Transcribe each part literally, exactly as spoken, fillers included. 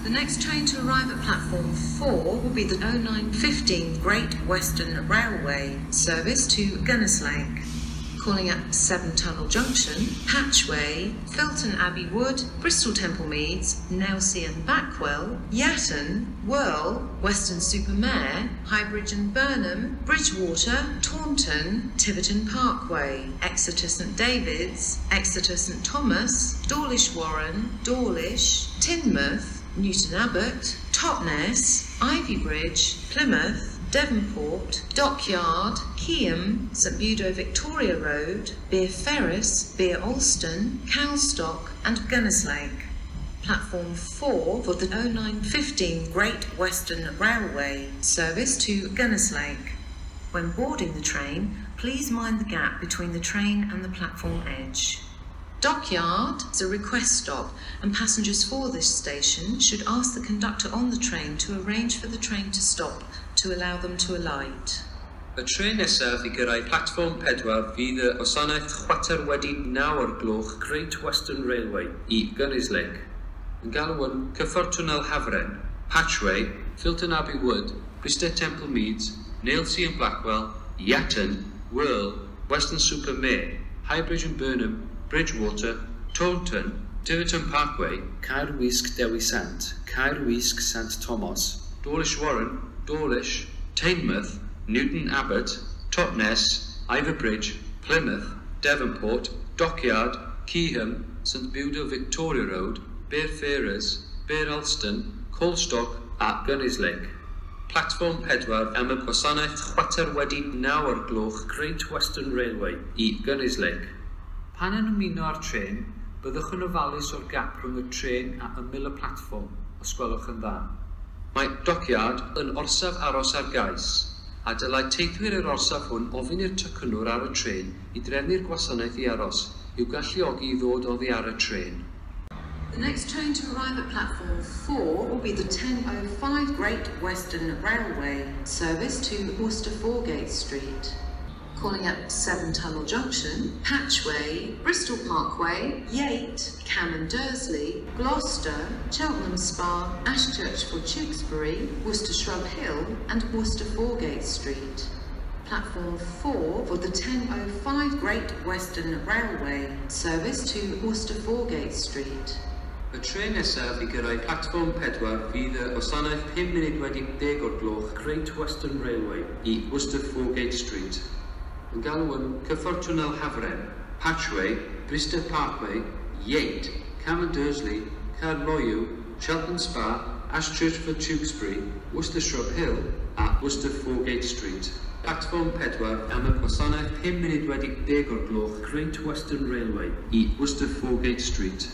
The next train to arrive at platform four will be the oh nine fifteen Great Western Railway service to Gunnerslake. Calling at Seven Tunnel Junction, Hatchway, Filton Abbey Wood, Bristol Temple Meads, Nailsea and Backwell, Yatton, Whirl, Weston-super-Mare, Highbridge and Burnham, Bridgewater, Taunton, Tiverton Parkway, Exeter St David's, Exeter St Thomas, Dawlish Warren, Dawlish, Teignmouth, Newton Abbot, Totnes, Ivybridge, Plymouth, Devonport, Dockyard, Keyham, St Budo Victoria Road, Beer Ferris, Beer Alston, Cowstock and Gunnerslake. Platform four for the oh nine fifteen Great Western Railway service to Gunnerslake. When boarding the train, please mind the gap between the train and the platform edge. Dockyard is a request stop, and passengers for this station should ask the conductor on the train to arrange for the train to stop to allow them to alight. Y tren nesaf I gyrraedd platfform pedwar fydd y gwasanaeth chwarter wedi naw o'r gloch Great Western Railway I Gunnerslake. Yn galw yn cyffordd Twnnel Hafren, Hatchway, Filton Abbey Wood, Bristol Temple Meads, Nailsea and Blackwell, Yatton, Whirl, Weston-super-Mare, Highbridge and Burnham, Bridgewater, Taunton, Tiverton Parkway, Caerwysg Dewi Sant, Caerwysg St Thomas, Dawlish Warren, Dawlish, Teignmouth, Newton Abbot, Totnes, Ivybridge, Plymouth, Devonport, Dockyard, Keyham, St Budo Victoria Road, Beer Ferris, Beer Alston, Cowstock a Gunnerslake. Platform pedwar am y gwasanaeth chwarter wedi naw o'r gloch Great Western Railway I Gunnerslake. Pan yn ymuno ar tren, byddwch yn ofalus o'r gap rhwng y tren a ymyl y platfform, os gwelwch yn dda. Mae Dockyard yn orsaf aros ar gais, a dylai teithwyr yr orsaf hwn ofyn i'r tycynwr ar y tren I drefnu'r gwasanaeth I aros, i'w galluogi I ddod oddi ar y tren. The next train to arrive at platform four will be the ten oh five Great Western Railway service to Worcester Foregate Street. Calling at Seven Tunnel Junction, Hatchway, Bristol Parkway, Yate, Cam and Dursley, Gloucester, Cheltenham Spa, Ashchurch for Tewkesbury, Worcester Shrub Hill and Worcester Foregate Street. Platform four for the ten oh five Great Western Railway service to Worcester Foregate Street. Y tren nesaf I gyrraedd platfform pedwar fydd y gwasanaeth pum munud wedi deg o'r gloch Great Western Railway I Worcester Foregate Street. Yn galw yn cyffordd Twnnel Hafren, Hatchway, Bristol Parkway, Yate, Cam and Dursley, Caerloyw, Cheltenham Spa, Ashchurch for Tewkesbury, Worcester Shrub Hill a Worcester Foregate Street. Platform pedwar am y gwasanaeth pum munud wedi deg o'r gloch Great Western Railway I Worcester Foregate Street.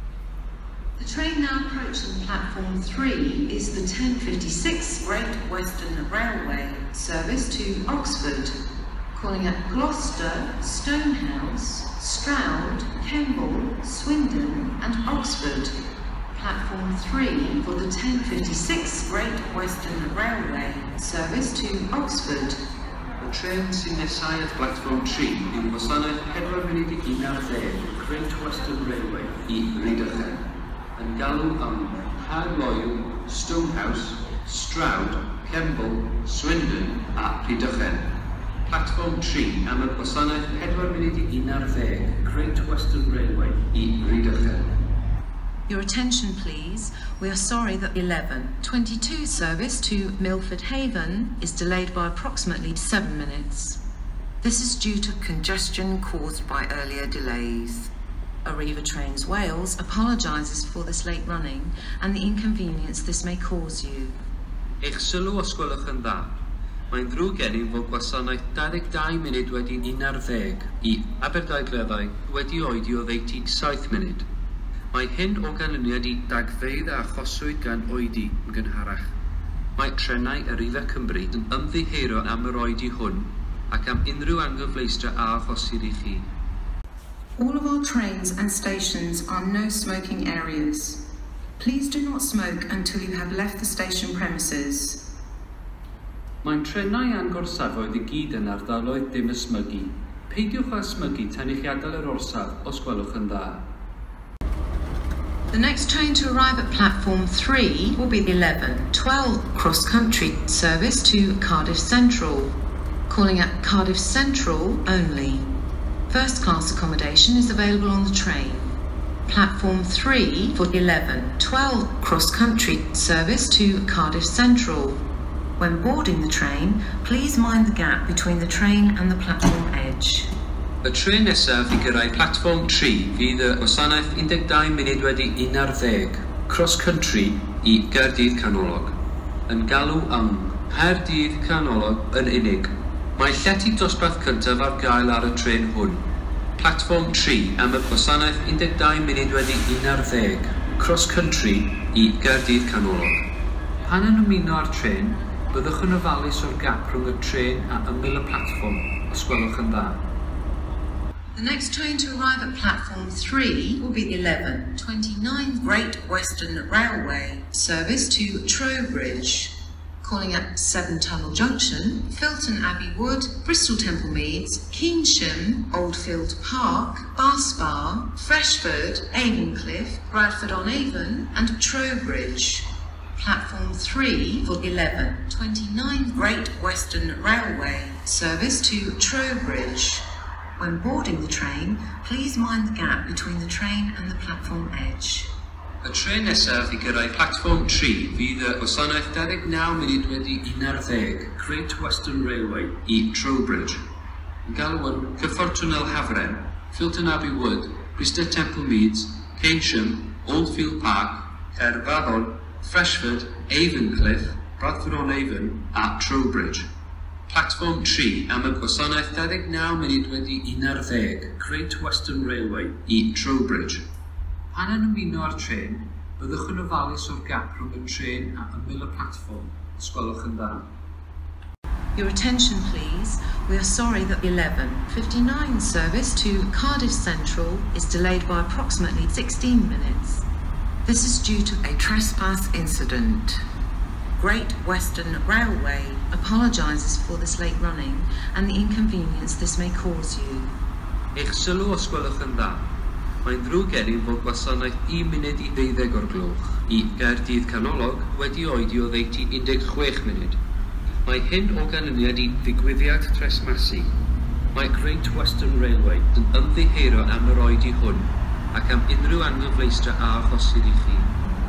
The train now approaching platform three is the ten fifty-six Great Western Railway service to Oxford. Calling at Gloucester, Stonehouse, Stroud, Kemble, Swindon and Oxford. Platform three for the ten fifty-six Great Western Railway service to Oxford. Y tren sy'n nesau at platfform tri yw'r gwasanaeth pedwar munud I unarddeg Great Western Railway I Rhydychen. Yn galw am Caerloyw, Stonehouse, Stroud, Kemble, Swindon a Rhydychen. Platform tri am y gwasanaeth pedwar munud I unarddeg Great Western Railway I Rhydychen. Your attention please. We are sorry that eleven twenty-two service to Milford Haven is delayed by approximately seven minutes. This is due to congestion caused by earlier delays. Arriva Trains Wales apologises for this late running and the inconvenience this may cause you. Eich sylw os gwelwch yn dda. Mae'n ddrwg gennym fod gwasanaeth dau ddeg dau munud wedi unarddeg I Aberdaugleddau wedi oedi o ddeuddeg saith munud. Mae hyn o ganlyniad I dagfeydd a achoswyd gan oedi yn gynharach. Mae trenau Arriva Cymru yn ymddiheuro am yr oedi hwn ac am unrhyw anghyfleustra a achosir I chi. All of our trains and stations are no smoking areas. Please do not smoke until you have left the station premises. Mae'n trenau angorsafoedd I gyd yn ardaloedd dim ysmygu. Peidiwch â ysmygu tan I chi adael yr orsaf os gwelwch yn dda. The next train to arrive at platform three will be the eleven twelve cross-country service to Cardiff Central, calling at Cardiff Central only. First class accommodation is available on the train. Platform three for the eleven twelve cross-country service to Cardiff Central. When boarding the train, please mind the gap between the train and the platform edge. Y tren nesaf i gyrraedd platform tri fydd y gwasanaeth un deg dau munud wedi un ar ddeg, cross-country i Gaerdydd Canolog. Yn galw am Gaerdydd Canolog yn unig. Mae llety dosbarth cyntaf ar gael ar y tren hwn. Platform tri am y gwasanaeth un deg dau munud wedi un ar ddeg, cross-country i Gaerdydd Canolog. Pan yn ymuno â'r tren, byddwch yn ofalus o'r gap rhwng y tren a ymyl y platform, os gwelwch yn dda. The next train to arrive at platform three will be the eleven twenty-nine Great Western Railway service to Trowbridge, calling at Seven Tunnel Junction, Filton Abbey Wood, Bristol Temple Meads, Keynsham, Oldfield Park, Barspar, Freshford, Avon-Cliff, Bradford-on-Avon and Trowbridge. Platform three for the eleven twenty-nine Great Western Railway service to Trowbridge. When boarding the train, please mind the gap between the train and the platform edge. Y tren nesaf i gyrraedd platform tri fydd y gwasanaeth dau ddeg naw munud wedi un ar ddeg, Great Western Railway i Trowbridge. Yn galw yn cyffordd Twnnel Hafren, Filton Abbey Wood, Bristol Temple Meads, Keynsham, Oldfield Park, Caerfaddon, Freshford, Avon-Cliff, Bradford-on-Avon a Trowbridge. Platform tri am y gwasanaeth dau ddeg naw munud wedi un ar ddeg, Great Western Railway i Trowbridge. Pan yn ymuno â'r tren, byddwch yn ofalus o'r gap rhwng y tren a ymyl y platform, os gwelwch yn dda. Your attention please. We are sorry that the eleven fifty-nine service to Cardiff Central is delayed by approximately sixteen minutes. This is due to a trespass incident. Great Western Railway apologises for this late running and the inconvenience this may cause you. Eich sylw os gwelwch yn dda. Mae'n ddrwg gennym fod gwasanaeth un munud i ddeuddeg o'r gloch i Gaerdydd Canolog wedi oedi o ddeutu un deg chwech munud. Mae hyn o ganlyniad i ddigwyddiad tresmasu. Mae Great Western Railway yn ymddiheuro am yr oedi hwn ac am unrhyw anghyfleustra a achosir i chi.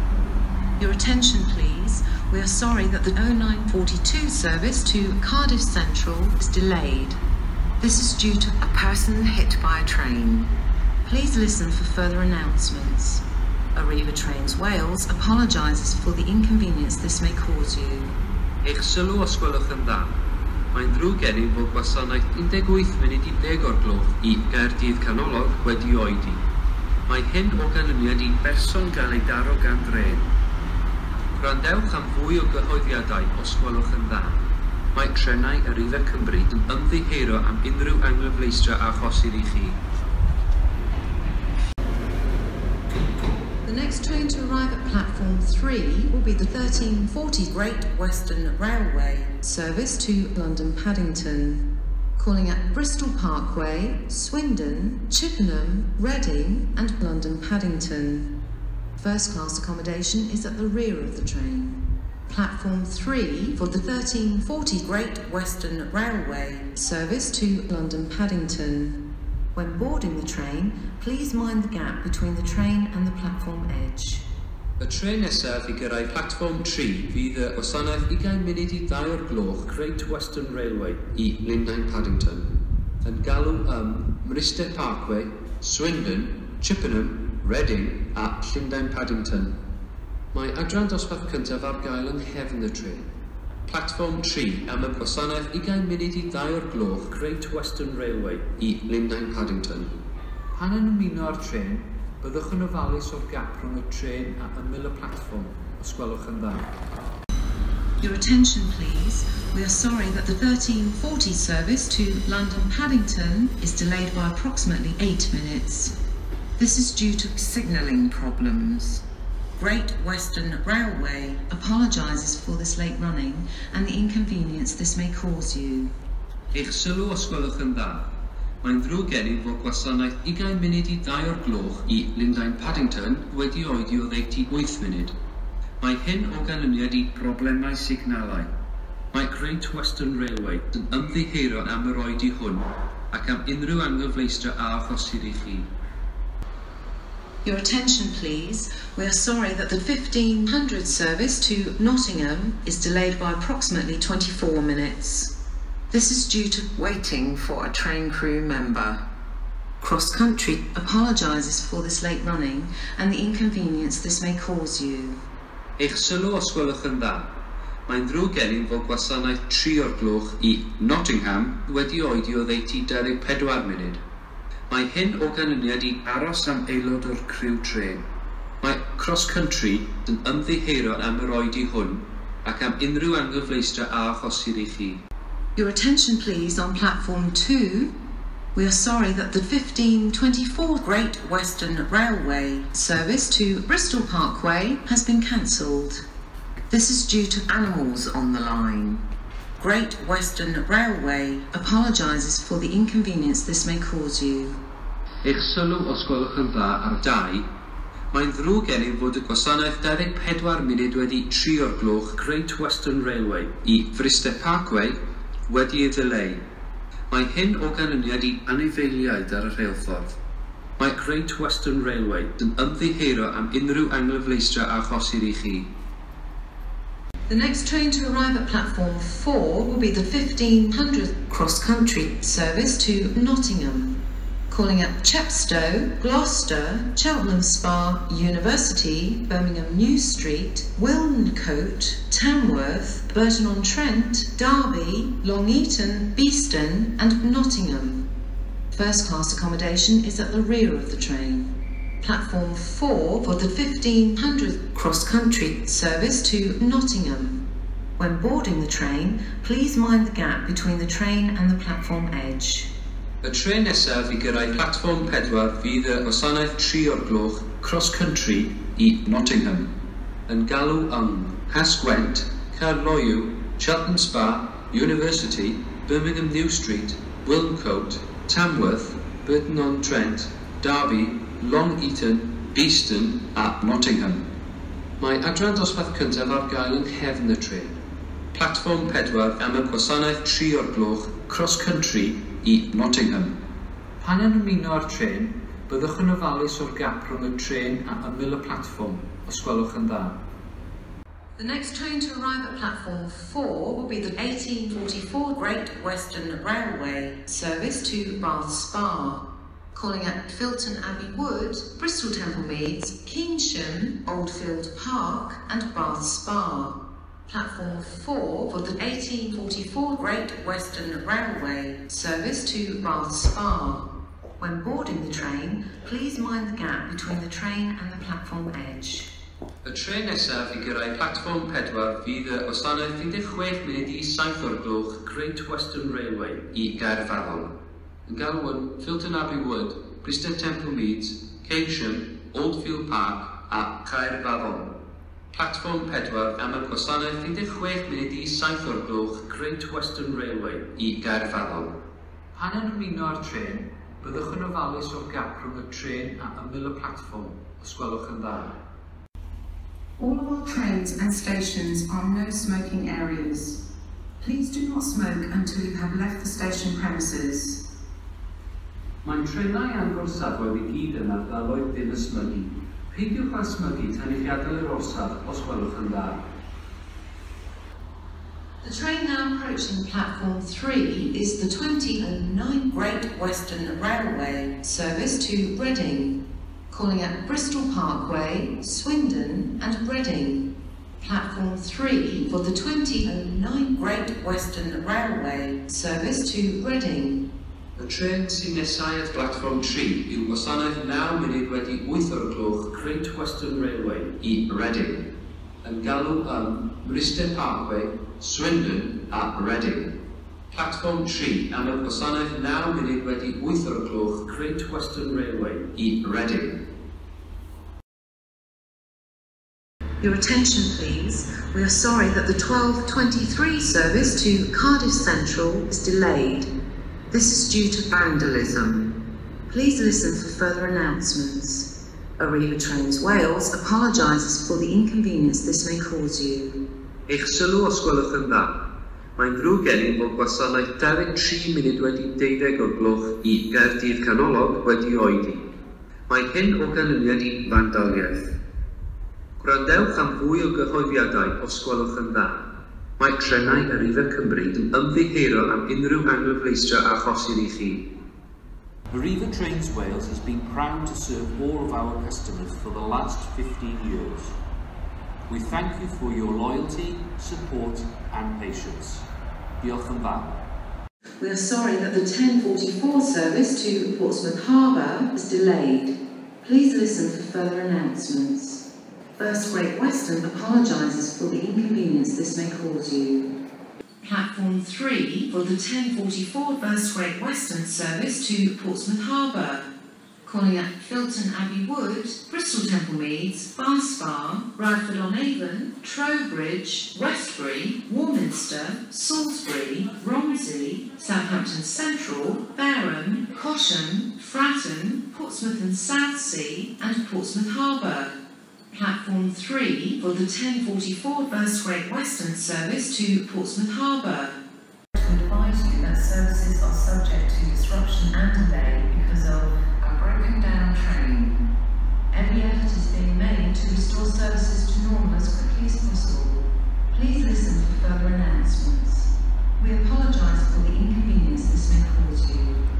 Your attention please. We are sorry that the oh nine forty-two service to Cardiff Central is delayed. This is due to a person hit by a train. Please listen for further announcements. Arriva Trains Wales apologises for the inconvenience this may cause you. Eich sylw os gwelwch yn dda. Mae'n ddrwg gennym fod gwasanaeth un deg wyth munud i ddeg o'r gloch i Gaerdydd Canolog wedi oedi. Mae hyn o ganlyniad i berson gael ei daro gan dren. Gwrandewch am fwy o gyhoeddiadau os gwelwch yn dda. Mae trenau Arriva Cymru yn ymddiheuro am unrhyw anghyfleustra a achosir i chi. The next train to arrive at platform three will be the thirteen forty Great Western Railway service to London Paddington, calling at Bristol Parkway, Swindon, Chippenham, Reading and London Paddington. First class accommodation is at the rear of the train. Platform three for the thirteen forty Great Western Railway service to London Paddington. When boarding the train, please mind the gap between the train and the platform edge. Y tren nesaf i gyrraedd platform tri fydd y gwasanaeth ugain munud i ddau o'r gloch Great Western Railway i Llundain Paddington. Yn galw ym Mryste Parkway, Swindon, Chippenham, Reading a Llundain Paddington. Mae adran dosbarth cyntaf ar gael yng nghefn y tren. Platform tri am y gwasanaeth ugain munud i ddau o'r gloch Great Western Railway i Llundain Paddington. Pan yn ymuno â'r tren, byddwch yn ofalus o'r gap rhwng y tren a ymyl y platform, os gwelwch yn dda. Your attention please. We are sorry that the thirteen forty service to London Paddington is delayed by approximately eight minutes. This is due to signalling problems. Great Western Railway apologises for this late running and the inconvenience this may cause you. Eich sylw os gwelwch yn dda. Mae'n ddrwg gennyf fod gwasanaeth ugain munud i ddau o'r gloch i Llundain Paddington wedi oedi o ddeg wyth munud. Mae hyn o ganlyniad i broblemau signalau. Mae Great Western Railway yn ymddiheuro am yr oedi hwn ac am unrhyw anghyfleustra a achosir i chi. Your attention please. We are sorry that the fifteen hundred service to Nottingham is delayed by approximately twenty-four minutes. This is due to waiting for a train crew member. Cross Country apologises for this late running and the inconvenience this may cause you. Eich sylw os gwelwch yn dda. Mae'n ddrwg gennym fod gwasanaeth tri o'r gloch i Nottingham wedi oedi o ddeutu dau ddeg pedwar munud. Mae hyn o ganlyniad i aros am aelod o'r criw tren. Mae Cross Country yn ymddiheuro am yr oedi hwn ac am unrhyw anghyfleustra a achosir i chi. Your attention please on platform two. We are sorry that the fifteen twenty-four Great Western Railway service to Bristol Parkway has been cancelled. This is due to animals on the line. Great Western Railway apologises for the inconvenience this may cause you. Eich sylw os gwelwch yn dda ar dau. Mae'n ddrwg gennym fod y gwasanaeth dau ddeg pedwar munud wedi tri o'r gloch Great Western Railway i Bristol Parkway wedi ei ddileu. Mae hyn o ganlyniad i anifeiliaid ar y rheilffordd. Mae Great Western Railway yn ymddiheuro am unrhyw anghyfleustra a achosir i chi. The next train to arrive at platform four will be the fifteen hundred Cross Country service to Nottingham, calling at Chepstow, Gloucester, Cheltenham Spa, University, Birmingham New Street, Wilnecote, Tamworth, Burton-on-Trent, Derby, Long Eaton, Beeston and Nottingham. First class accommodation is at the rear of the train. Platform four for the fifteen hundred Cross Country service to Nottingham. When boarding the train, please mind the gap between the train and the platform edge. Y tren nesaf i gyrraedd platform pedwar fydd y gwasanaeth tri o'r gloch Cross Country i Nottingham yn galw am Cas Gwent, Carlow, Cheltenham Spa, University, Birmingham New Street, Wilnecote, Tamworth, Burton-on-Trent, Derby, Long Eaton, Beeston a Nottingham. Mae adran dosbarth cyntaf ar gael yn nghefn y tren. Platform pedwar am y gwasanaeth tri o'r gloch Cross Country i Nottingham. Pan yn ymuno â'r tren, byddwch yn ofalus o'r gap rhwng y tren a ymyl y platform, os gwelwch yn dda. The next train to arrive at platform four will be the eighteen forty-four Great Western Railway service to Bath Spa, calling at Filton Abbey Wood, Bristol Temple Meads, Keynsham, Oldfield Park and Bath Spa. Platform four for the eighteen forty-four Great Western Railway service to Bath Spa. When boarding the train, please mind the gap between the train and the platform edge. Y tren nesaf i gyrraedd platform pedwar fydd y gwasanaeth un deg chwech munud i saith o'r gloch Great Western Railway i Gaerfyrddon. Yn galw yn Filton Abbey Wood, Bristol Temple Meads, Keynsham, Oldfield Park a Caerfyrddon. Platform pedwar am y gwasanaeth un deg chwech munud i saith o'r gloch Great Western Railway i Gaerfyrddon. Pan yn ymuno â'r tren, byddwch yn ofalus o'r gap rhwng y tren a ymyl y platform, os gwelwch yn dda. All of our trains and stations are no smoking areas. Please do not smoke until you have left the station premises. Mae'n trenau angorsaf wedi gyd yn ardaloedd dim ysmygu. Peidiwch â ysmygu tan i chi adael yr orsaf os gwelwch yn dda. The train now approaching platform three is the twenty oh nine Great Western Railway service to Reading, calling at Bristol Parkway, Swindon and Reading. Platform three for the twenty oh nine Great Western Railway service to Reading. Y tren sy'n nesau at platform tri yw gwasanaeth naw munud wedi wyth o'r gloch Great Western Railway i Reading, yn galw am Bristol Parkway, Swindon a Reading. Platform tri am y gwasanaeth naw munud wedi wyth o'r gloch Great Western Railway i Reading. Your attention please. We are sorry that the twelve twenty-three service to Cardiff Central is delayed. This is due to vandalism. Please listen for further announcements. Arriva Trains Wales apologises for the inconvenience this may cause you. Eich sylw os gwelwch yn dda. Mae'n ddrwg gennym bod gwasanaeth dau ddeg tri munud wedi deuddeg o'r gloch i Gaerdydd Canolog wedi oedi. Mae hyn o ganlyniad i fandaliaeth. Gwrandewch am fwy o gyhoeddiadau os gwelwch yn dda. Mae trenau Arriva Cymru yn ymddiheuro am unrhyw anghyfleustrio a chosir i chi. Arriva Trains Wales has been proud to serve all of our customers for the last fifteen years. We thank you for your loyalty, support and patience. Diolch yn fawr. We are sorry that the ten forty-four service to Portsmouth Harbour is delayed. Please listen for further announcements. First Great Western apologises for the inconvenience this may cause you. Platform three for the ten forty-four First Great Western service to Portsmouth Harbour. Calling at Filton Abbey Wood, Bristol Temple Meads, Bar Spa, Bradford-on-Avon, Trowbridge, Westbury, Warminster, Salisbury, Romsey, Southampton Central, Barham, Cosham, Fratton, Portsmouth and Southsea and Portsmouth Harbour. Platform three for the ten forty-four First Great Western service to Portsmouth Harbour. To advise you that services are subject to disruption and delay because of a broken down train. Every effort is being made to restore services to normal as quickly as possible. Please listen for further announcements. We apologise for the inconvenience this may cause you.